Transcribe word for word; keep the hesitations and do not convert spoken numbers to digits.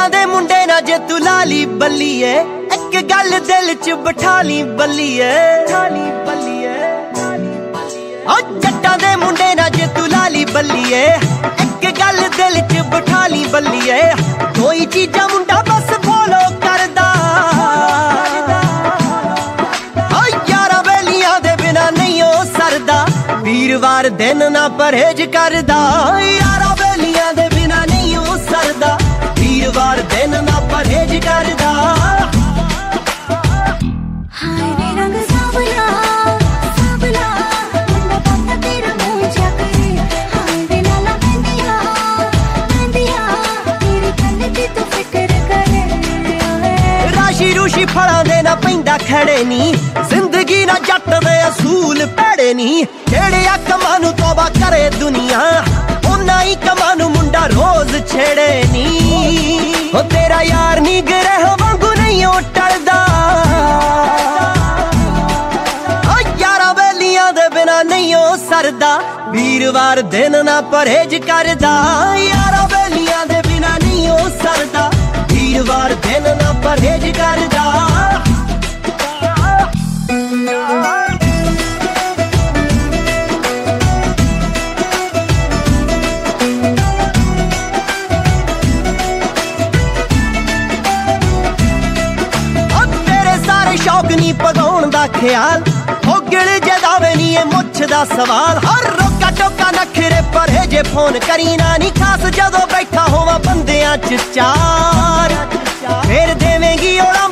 जट्टां दे मुंडे ना जे तू लाली बल्लीए, एक गल दिल च बिठा ली बल्लीए, ओ जट्टां दे मुंडे ना जे तू लाली बल्लीए, एक गल दिल च बिठा ली बल्लीए। कोई चीजा मुंडा बस फॉलो करदा, ओ यारा बेलियां दे बिना नहीं ओ सरदा, वीरवार दिन ना परहेज करदा, यारा बेलियां दे बिना नहीं ओ सरदा, वीरवार दिन ना परहेज करदा। हाय रे रंग सावला सावला, मुंडा पक्का तेरा मूंझा करे, हाय रे लाला मेहंदिया मेहंदिया, तेरी गल दी तू फिक्र करे। राशि रूशी फलां दे ना पैंदा खड़े नी, जिंदगी ना जट दे असूल भैड़े नी, जेड़े कमां नूं तौबा करे दुनिया, उन्ना ही कमां नूं मुंडा रोज छेड़े नी। हो तेरा यार नी ग्रह वांगू नहीं ओ टलदा, ओ यारा बेलियां दे बिना नहीं ओ सरदा, वीरवार दिन ना परहेज करदा, यारा बेलियां दे बिना नहीं ओ सरदा, वीरवार दिन ना परहेज करदा। शौक नी पगाउण दा ख्याल, हो गिल जदावे नी ए मुछ दा सवाल, हर रोका टोका नखरे परहेजे फोन करीना नी, खास जदों बैठा होवां बंदियां च चार, फिर देवेंगी ओड़ा